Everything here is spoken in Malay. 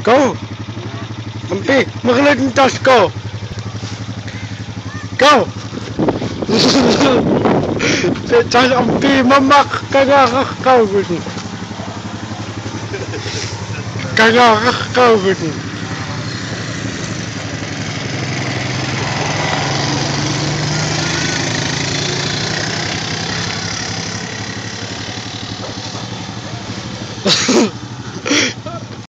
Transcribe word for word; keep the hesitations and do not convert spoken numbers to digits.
Go! Ampi, makinig ng tas ko! Go! Tas ampi, mamak, kagakakaw ko. Kagakakaw ko.